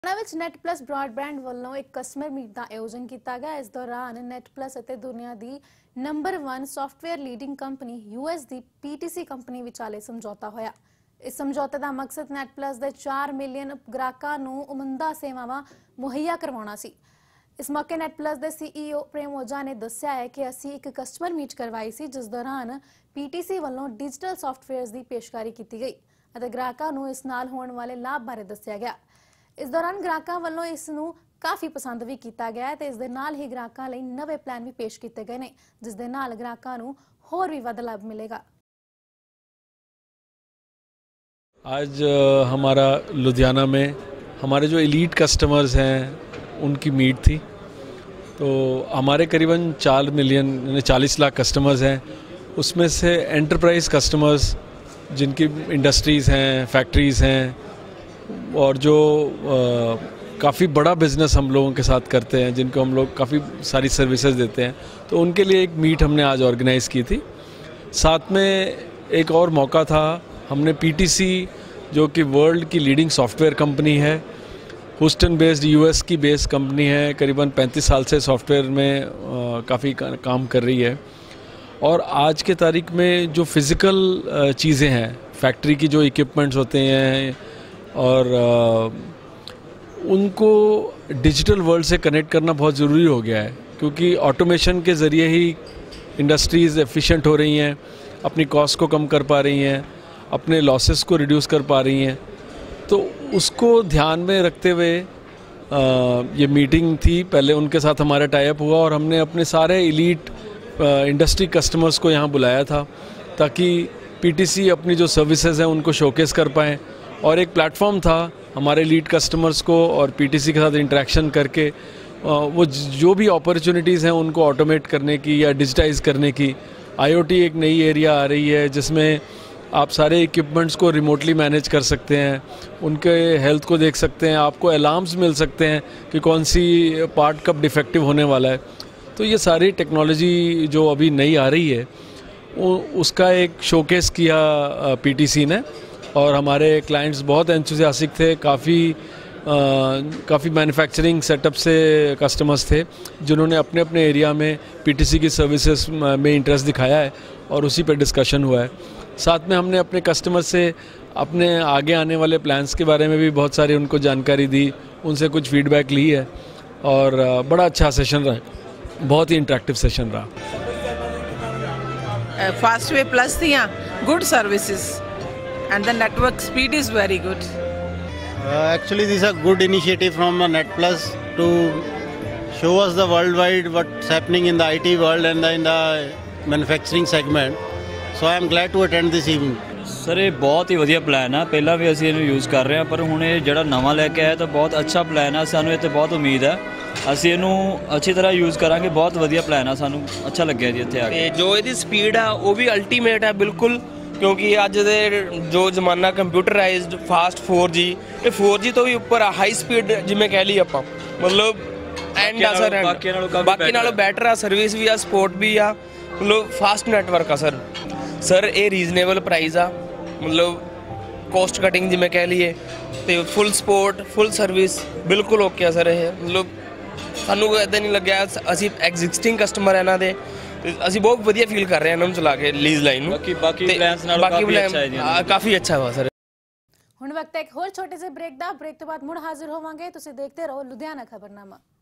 ਵਿੱਚ net plus broadband ਵੱਲੋਂ ਇੱਕ ਕਸਟਮਰ ਮੀਟ ਦਾ ਆਯੋਜਨ ਕੀਤਾ ਗਿਆ। ਇਸ ਦੌਰਾਨ ਨੈਟ ਪਲਸ ਅਤੇ ਦੁਨੀਆ ਦੀ number 1 software leading company US ਦੀ PTC ਕੰਪਨੀ ਵਿਚਾਲੇ ਸਮਝੌਤਾ ਹੋਇਆ। इस समझौते का मकसद नैट प्लस के 4 मिलियन ग्राहकों को उमदा सेवावां मुहैया करवाना सी। इस मौके नैट प्लस के CEO प्रेम ओझा ने दस्सिया है कि असी एक कस्टमर मीट करवाई सी, जिस दौरान PTC वालों डिजिटल सॉफ्टवेयर की पेशकारी की गई और ग्राहकों को इस नाल होने वाले लाभ बारे दस्सिया गया। इस दौरान ग्राहकों वालों इसनूं काफ़ी पसंद भी किया गया है। इस दे नाल ही ग्राहकों लई नवे प्लान भी पेश किए गए हैं, जिस दे नाल ग्राहकों को होर भी वध लाभ मिलेगा। आज हमारा लुधियाना में हमारे जो एलीट कस्टमर्स हैं उनकी मीट थी। तो हमारे करीबन 4 मिलियन यानी 40 लाख कस्टमर्स हैं। उसमें से एंटरप्राइज कस्टमर्स जिनकी इंडस्ट्रीज़ हैं, फैक्ट्रीज़ हैं और जो काफ़ी बड़ा बिज़नेस हम लोगों के साथ करते हैं, जिनको हम लोग काफ़ी सारी सर्विसेज देते हैं, तो उनके लिए एक मीट हमने आज ऑर्गेनाइज़ की थी। साथ में एक और मौका था, हमने PTC जो कि वर्ल्ड की लीडिंग सॉफ्टवेयर कंपनी है, ह्यूस्टन बेस्ड US की बेस्ड कंपनी है, करीबन 35 साल से सॉफ्टवेयर में काफ़ी काम कर रही है। और आज के तारीख में जो फिज़िकल चीज़ें हैं, फैक्ट्री की जो इक्विपमेंट्स होते हैं और उनको डिजिटल वर्ल्ड से कनेक्ट करना बहुत ज़रूरी हो गया है, क्योंकि ऑटोमेशन के ज़रिए ही इंडस्ट्रीज़ एफिशिएंट हो रही हैं, अपनी कॉस्ट को कम कर पा रही हैं, अपने लॉसेस को रिड्यूस कर पा रही हैं। तो उसको ध्यान में रखते हुए ये मीटिंग थी। पहले उनके साथ हमारा टाई अप हुआ और हमने अपने सारे एलीट इंडस्ट्री कस्टमर्स को यहाँ बुलाया था, ताकि PTC अपनी जो सर्विसेज हैं उनको शोकेस कर पाएँ। और एक प्लेटफॉर्म था हमारे एलीट कस्टमर्स को और PTC के साथ इंटरेक्शन करके वो जो भी अपॉर्चुनिटीज़ हैं उनको ऑटोमेट करने की या डिजिटाइज़ करने की। IoT एक नई एरिया आ रही है जिसमें आप सारे इक्विपमेंट्स को रिमोटली मैनेज कर सकते हैं, उनके हेल्थ को देख सकते हैं, आपको अलार्म्स मिल सकते हैं कि कौन सी पार्ट कब डिफेक्टिव होने वाला है। तो ये सारी टेक्नोलॉजी जो अभी नई आ रही है उसका एक शोकेस किया PTC ने, और हमारे क्लाइंट्स बहुत एंथुसियास्टिक थे। काफ़ी मैन्युफैक्चरिंग सेटअप से कस्टमर्स थे जिन्होंने अपने अपने एरिया में PTC की सर्विसेज में इंटरेस्ट दिखाया है और उसी पर डिस्कशन हुआ है। साथ में हमने अपने कस्टमर से अपने आगे आने वाले प्लान्स के बारे में भी बहुत सारी उनको जानकारी दी, उनसे कुछ फीडबैक ली है और बड़ा अच्छा सेशन रहा, बहुत ही इंटरेक्टिव सेशन रहा। फास्टवे प्लस थी, good services and the network speed is very good. Actually, this is a good initiative from Net Plus to show us the worldwide what's happening in the IT world and in the manufacturing segment. So I am glad to attend this evening. Sir ये बहुत ही वधिया plan है, पहला भी असीं इहनूं use कर रहे हैं, पर हुण ये जिहड़ा नवां लैके आया तो बहुत अच्छा प्लान है। सानूं इत्थे बहुत उम्मीद है, असीं इहनूं अच्छी तरह यूज़ करांगे। बहुत वधिया प्लान है, सानूं अच्छा लग्गिया जी इत्थे आके। जो इहदी स्पीड है वो भी अल्टीमेट है बिल्कुल, क्योंकि अज दे जो जमाना कंप्यूटराइज्ड फास्ट 4G, ये 4G तो भी उपर हाई स्पीड जिवें कह लईए आपां, मतलब एंड आ सर, बाकी नालों बैटर आ, सर्विस भी आ, सपोर्ट भी आ, मतलब फास्ट नेटवर्क आ सर ये रीजनेबल प्राइस आ, मतलब कॉस्ट कटिंग जिवें कह लीए, तो फुल सपोर्ट फुल सर्विस बिल्कुल ओके आ सर। ये मतलब सानूं इदां नहीं लग्गिया, असीं एग्जिस्टिंग कस्टमर हैं इन्हां दे, असीं बहुत वधिया फील कर रहे हैं इन्हां नूं चला के लीज लाइन नूं। बाकी प्लान्स नालों काफ़ी अच्छा है जी, काफ़ी अच्छा वा सर। हुण वक्त एक होर छोटे से ब्रेक दा, ब्रेक तो बाद मुड़ हाजिर होवांगे। तुसीं देखते रहो लुधियाना खबरनामा।